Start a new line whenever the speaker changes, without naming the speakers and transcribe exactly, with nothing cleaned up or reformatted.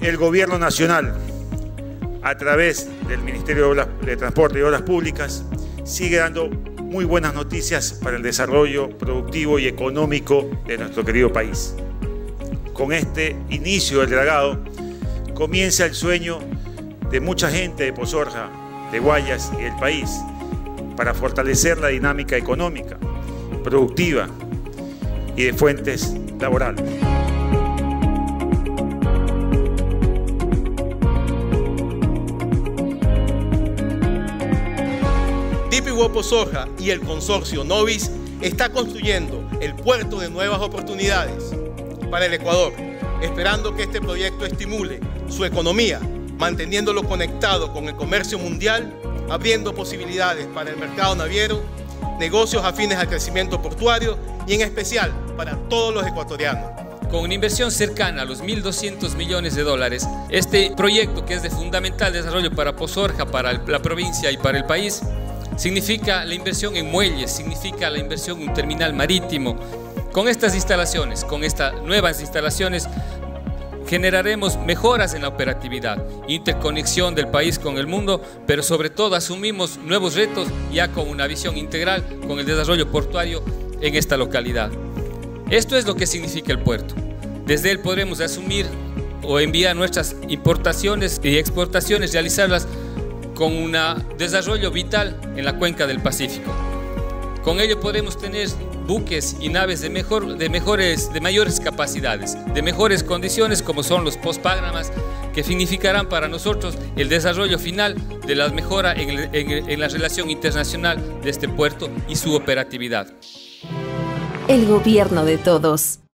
el Gobierno Nacional, a través del Ministerio de, Obras, de Transporte y Obras Públicas, sigue dando muy buenas noticias para el desarrollo productivo y económico de nuestro querido país. Con este inicio del dragado comienza el sueño de mucha gente de Pozorja, de Guayas y del país para fortalecer la dinámica económica, productiva y de fuentes laborales.
D P World Pozorja y el consorcio Novis está construyendo el puerto de nuevas oportunidades para el Ecuador, esperando que este proyecto estimule su economía, manteniéndolo conectado con el comercio mundial, abriendo posibilidades para el mercado naviero, negocios afines al crecimiento portuario y en especial para todos los ecuatorianos.
Con una inversión cercana a los mil doscientos millones de dólares, este proyecto, que es de fundamental desarrollo para Pozorja, para la provincia y para el país, significa la inversión en muelles, significa la inversión en un terminal marítimo. Con estas instalaciones, con estas nuevas instalaciones, generaremos mejoras en la operatividad, interconexión del país con el mundo, pero sobre todo asumimos nuevos retos ya con una visión integral con el desarrollo portuario en esta localidad. Esto es lo que significa el puerto. Desde él podremos asumir o enviar nuestras importaciones y exportaciones, realizarlas con un desarrollo vital en la cuenca del Pacífico. Con ello podremos tener buques y naves de, mejor, de, mejores, de mayores capacidades, de mejores condiciones, como son los postpagramas, que significarán para nosotros el desarrollo final de la mejora en, el, en, en la relación internacional de este puerto y su operatividad.
El gobierno de todos.